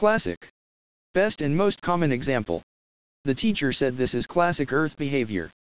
Classic. Best and most common example. The teacher said this is classic Earth behavior.